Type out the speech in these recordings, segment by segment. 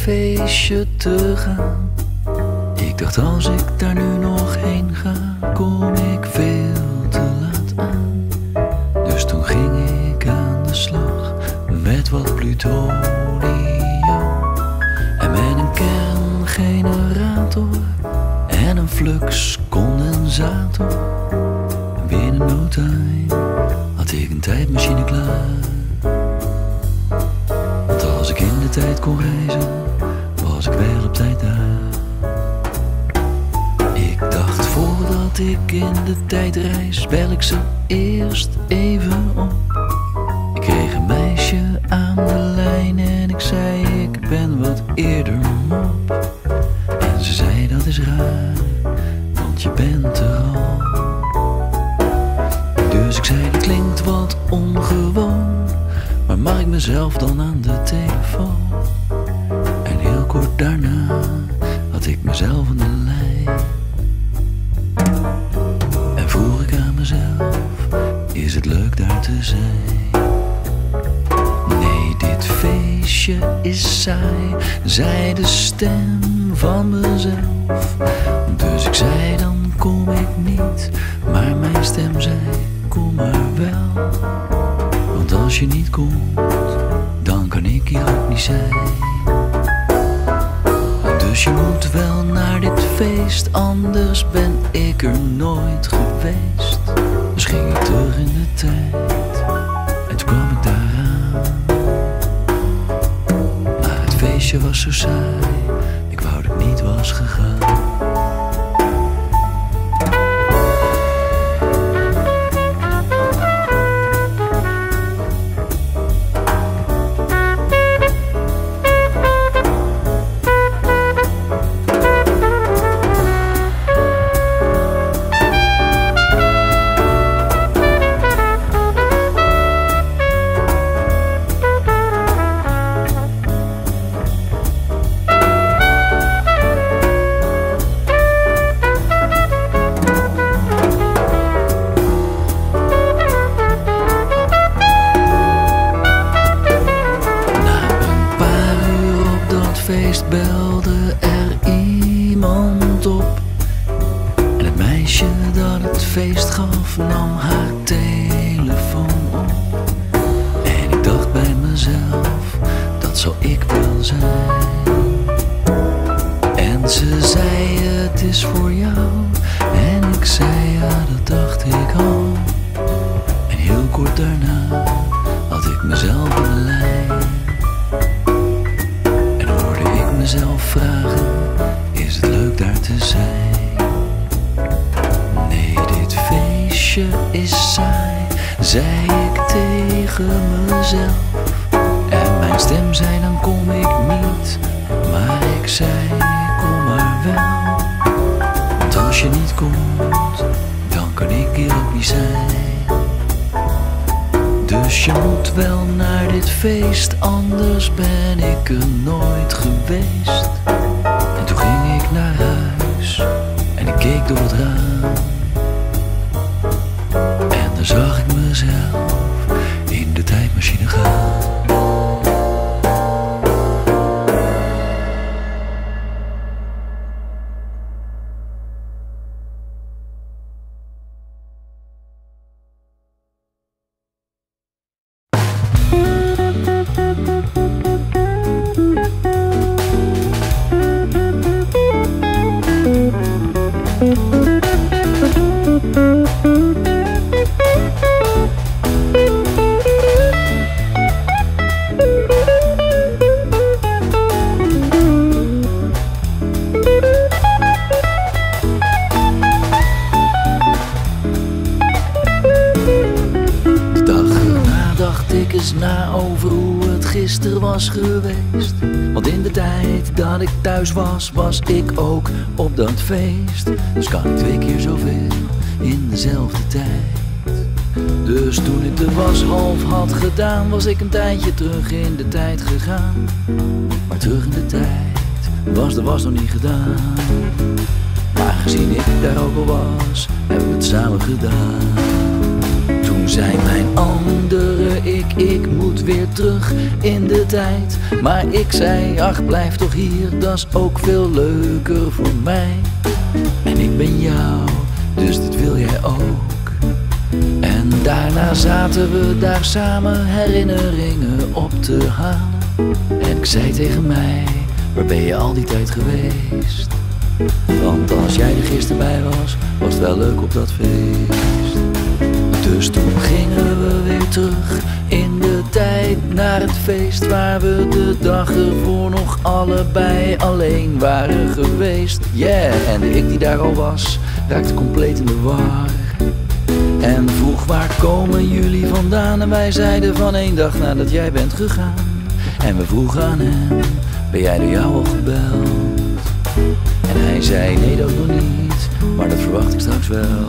feestje te gaan. Ik dacht als ik daar nu nog heen ga, kom ik veel te laat aan. Dus toen ging ik aan de slag met wat plutonium en met een kerngenerator en een fluxcondensator. Binnen no time had ik een tijdmachine klaar. Want als ik in de tijd kon reizen, was ik wel op tijd daar. Ik dacht voordat ik in de tijd reis, bel ik ze eerst even op. Ik kreeg een meisje aan de lijn en ik zei ik ben wat eerder op. En ze zei dat is raar, want je bent er al. Dus ik zei dat klinkt wat ongewoon, maar mag ik mezelf dan aan de telefoon? En heel kort daarna had ik mezelf aan de lijn. En vroeg ik aan mezelf, is het leuk daar te zijn? Nee, dit feestje is saai, zei de stem van mezelf. Dus ik zei dan kom ik niet, maar mijn stem zei kom maar wel. Want als je niet komt, dan kan ik hier ook niet zijn. Dus je moet wel naar dit feest, anders ben ik er nooit geweest. Dus ging ik terug in de tijd en toen kwam ik daaraan. Maar het feestje was zo saai, ik wou dat het niet was gegaan. Feest belde er iemand op. En het meisje dat het feest gaf nam haar telefoon op. En ik dacht bij mezelf, dat zou ik wel zijn. En ze zei het is voor jou. En ik zei ja, dat dacht ik al. En heel kort daarna had ik mezelf aan de lijn. Mezelf vragen, is het leuk daar te zijn? Nee, dit feestje is saai, zei ik tegen mezelf. En mijn stem zei dan kom ik niet, maar ik zei kom maar wel. Want als je niet komt, dan kan ik hier ook niet zijn. Dus je moet wel naar dit feest, anders ben ik er nooit geweest. En toen ging ik naar huis en ik keek door het raam. En daar zag ik mezelf in de tijdmachine gaan. Na over hoe het gisteren was geweest. Want in de tijd dat ik thuis was, was ik ook op dat feest. Dus kan ik 2 keer zoveel in dezelfde tijd. Dus toen ik de was half had gedaan, was ik een tijdje terug in de tijd gegaan. Maar terug in de tijd was de was nog niet gedaan. Maar gezien ik daar ook al was, hebben we het samen gedaan. Toen Nu zijn mijn andere ik moet weer terug in de tijd. Maar ik zei, ach blijf toch hier, dat is ook veel leuker voor mij. En ik ben jou, dus dit wil jij ook. En daarna zaten we daar samen herinneringen op te halen. En ik zei tegen mij, waar ben je al die tijd geweest? Want als jij er gisteren bij was, was het wel leuk op dat feest. Dus toen gingen we weer terug in de tijd naar het feest waar we de dag ervoor nog allebei alleen waren geweest. Yeah, en de ik die daar al was, raakte compleet in de war. En vroeg waar komen jullie vandaan? En wij zeiden van 1 dag nadat jij bent gegaan. En we vroegen aan hem, ben jij door jou al gebeld? En hij zei nee dat nog niet, maar dat verwacht ik straks wel.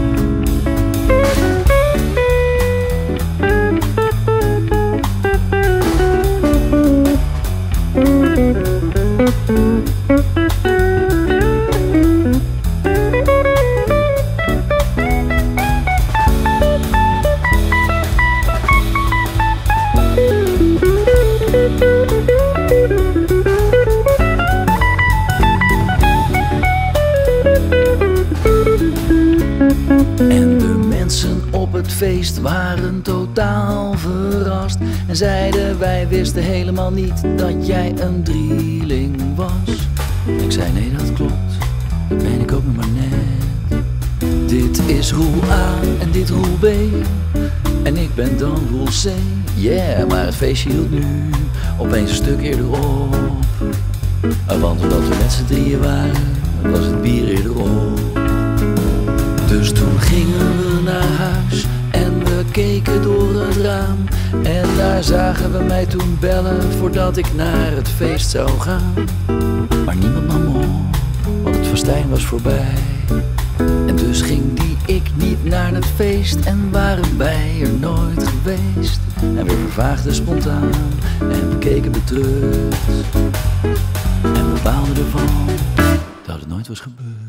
En de mensen op het feest waren totaal verrast en zeiden wij wisten helemaal niet dat jij een drieling was. Ik zei nee dat klopt, dat ben ik ook nog maar net. Dit is roel A en dit roel B en ik ben dan roel C. Yeah, maar het feestje hield nu opeens een stuk eerder op. Want omdat we met z'n drieën waren, was het bier eerder op. Dus toen gingen we naar huis en we keken door het raam. En daar zagen we mij toen bellen voordat ik naar het feest zou gaan. Maar niemand nam me op, want het festijn was voorbij. En dus ging die ik niet naar het feest en waren wij er nooit geweest. En we vervaagden spontaan en we keken betreurd. En we baalden ervan dat het nooit was gebeurd.